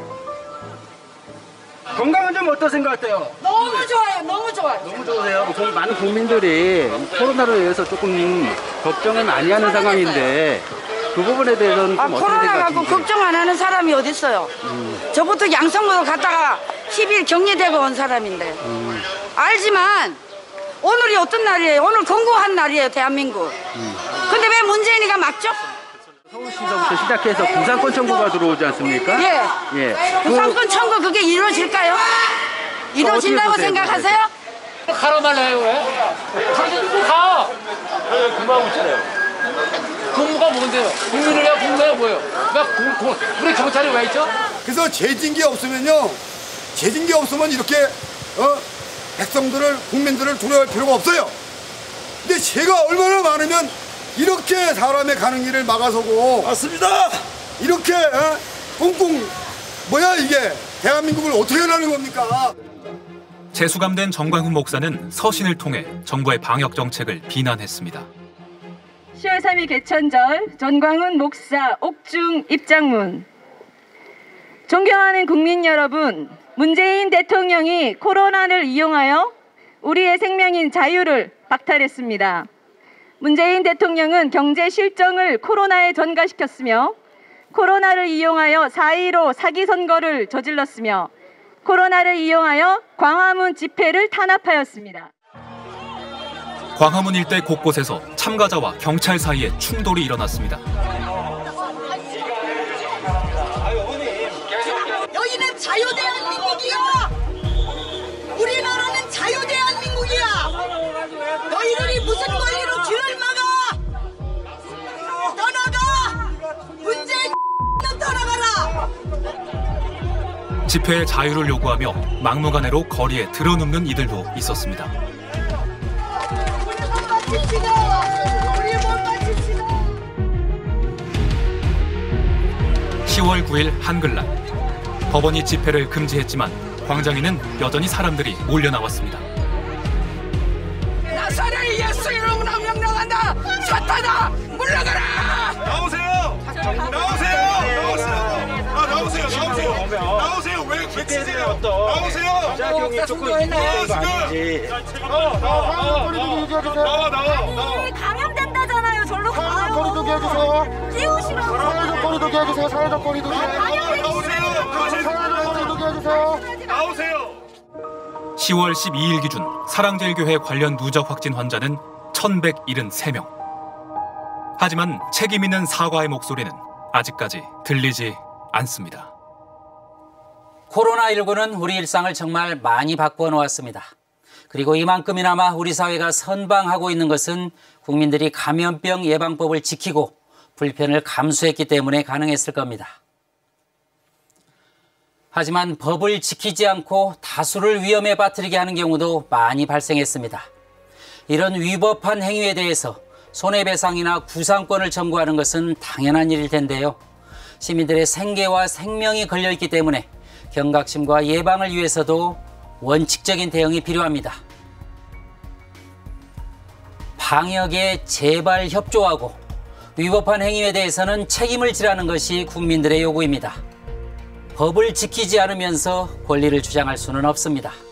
[SPEAKER 5] 건강은 좀 어떠신가 같아요?
[SPEAKER 21] 너무 좋아요. 너무 좋아요.
[SPEAKER 5] 너무 좋으세요? 저희 많은 국민들이 코로나로 인해서 조금 걱정은 많이 하는 상황인데 그 부분에 대해서는 좀
[SPEAKER 21] 아,
[SPEAKER 5] 어떻게
[SPEAKER 21] 코로나
[SPEAKER 5] 생각하시는지?
[SPEAKER 21] 갖고 걱정 안 하는 사람이 어디 있어요?
[SPEAKER 5] 음.
[SPEAKER 21] 저부터 양성모도 갔다가 십 일 격리되고 온 사람인데
[SPEAKER 5] 음.
[SPEAKER 21] 알지만 오늘이 어떤 날이에요? 오늘 건강한 날이에요, 대한민국.
[SPEAKER 5] 음.
[SPEAKER 21] 근데 왜 문재인이가 막죠?
[SPEAKER 5] 서울시서부터 시작해서 부산권 청구가 들어오지 않습니까?
[SPEAKER 21] 예.
[SPEAKER 5] 예.
[SPEAKER 21] 부산권 청구 그게 이루어질까요? 이루어진다고 생각하세요?
[SPEAKER 22] 가라 말라요 왜? 가르쳐 가! 왜 근무하고 있잖아요. 근무가 뭔데요? 국민을 해야 국무가 뭐예요? 왜 우리 경찰이 왜 있죠?
[SPEAKER 23] 그래서 재진기 없으면요, 재진기 없으면 이렇게 어? 백성들을 국민들을 두려워할 필요가 없어요. 근데 죄가 얼마나 많으면 이렇게 사람의 가는 길을 막아서고 맞습니다. 이렇게 어? 꽁꽁 뭐야 이게 대한민국을 어떻게 하라는 겁니까?
[SPEAKER 1] 재수감된 정광훈 목사는 서신을 통해 정부의 방역 정책을 비난했습니다.
[SPEAKER 2] 시월 삼일 개천절 전광훈 목사 옥중 입장문. 존경하는 국민 여러분, 문재인 대통령이 코로나를 이용하여 우리의 생명인 자유를 박탈했습니다. 문재인 대통령은 경제 실정을 코로나에 전가시켰으며 코로나를 이용하여 사 일오 사기 선거를 저질렀으며 코로나를 이용하여 광화문 집회를 탄압하였습니다.
[SPEAKER 1] 광화문 일대 곳곳에서 참가자와 경찰 사이에 충돌이 일어났습니다.
[SPEAKER 21] 여기는 자유대한민국이야. 우리나라는 자유대한민국이야. 너희들이 무슨 권리로 길을 막아? 떠나가. 문재인 떠나가라.
[SPEAKER 1] 집회의 자유를 요구하며 막무가내로 거리에 들어눕는 이들도 있었습니다. 시월 구일 한글날, 법원이 집회를 금지했지만 광장에는 여전히 사람들이 몰려 나왔습니다.
[SPEAKER 21] 나사렛 예수 이름으로 명령한다. 사탄아 물러가라.
[SPEAKER 25] 나오세요. 나오세요. 나오세요. 아, 나오세요. 나오세요. 나오세요. 왜 외치세요? 나오세요.
[SPEAKER 5] 작용이 조금 있는 거 아닌지.
[SPEAKER 25] 나와, 나와, 나와, 나와, 나와.
[SPEAKER 21] 감염된다잖아요. 절로 가요.
[SPEAKER 25] 사회적 거리두기 해주세요.
[SPEAKER 21] 띄우시라고.
[SPEAKER 25] 사회적 거리두기 해주세요. 사회적 거리두기. 나오세요. 사회적 거리두기 해주세요. 나오세요.
[SPEAKER 1] 시월 십이일 기준 사랑제일교회 관련 누적 확진 환자는 천백칠십삼 명. 하지만 책임 있는 사과의 목소리는 아직까지 들리지 않습니다.
[SPEAKER 11] 코로나십구는 우리 일상을 정말 많이 바꾸어 놓았습니다. 그리고 이만큼이나마 우리 사회가 선방하고 있는 것은 국민들이 감염병 예방법을 지키고 불편을 감수했기 때문에 가능했을 겁니다. 하지만 법을 지키지 않고 다수를 위험에 빠뜨리게 하는 경우도 많이 발생했습니다. 이런 위법한 행위에 대해서 손해배상이나 구상권을 청구하는 것은 당연한 일일 텐데요. 시민들의 생계와 생명이 걸려있기 때문에 경각심과 예방을 위해서도 원칙적인 대응이 필요합니다. 방역에 제발 협조하고 위법한 행위에 대해서는 책임을 지라는 것이 국민들의 요구입니다. 법을 지키지 않으면서 권리를 주장할 수는 없습니다.